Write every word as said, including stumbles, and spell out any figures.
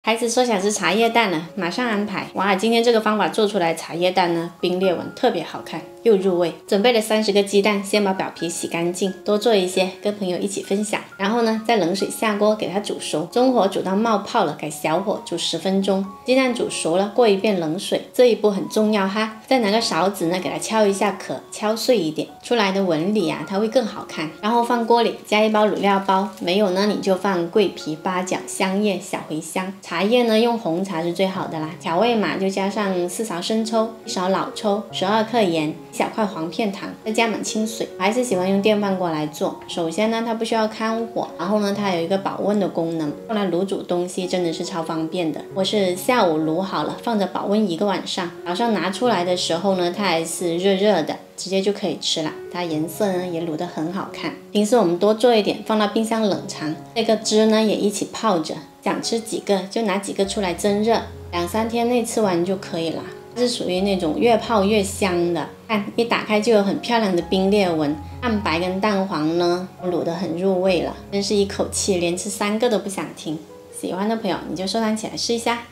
孩子说想吃茶叶蛋了，马上安排。哇，今天这个方法做出来茶叶蛋呢，冰裂纹特别好看，又入味。准备了三十个鸡蛋，先把表皮洗干净，多做一些，跟朋友一起分享。然后呢，在冷水下锅给它煮熟，中火煮到冒泡了，改小火煮十分钟。鸡蛋煮熟了，过一遍冷水，这一步很重要哈。再拿个勺子呢，给它敲一下壳，敲碎一点，出来的纹理啊，它会更好看。然后放锅里加一包卤料包，没有呢你就放桂皮、八角、香叶、小茴香。茶叶呢，用红茶是最好的啦。调味嘛，就加上四勺生抽，一勺老抽，十二克盐，一小块黄片糖，再加满清水。我还是喜欢用电饭锅来做。首先呢，它不需要看火，然后呢，它有一个保温的功能，用来卤煮东西真的是超方便的。我是下午卤好了，放着保温一个晚上，早上拿出来的时候呢，它还是热热的，直接就可以吃了。它颜色呢也卤得很好看。平时我们多做一点，放到冰箱冷藏。这个汁呢也一起泡着，想吃几个就拿几个出来蒸热，两三天内吃完就可以了。它是属于那种越泡越香的，看一打开就有很漂亮的冰裂纹，蛋白跟蛋黄呢卤得很入味了，真是一口气连吃三个都不想停。喜欢的朋友你就收藏起来试一下。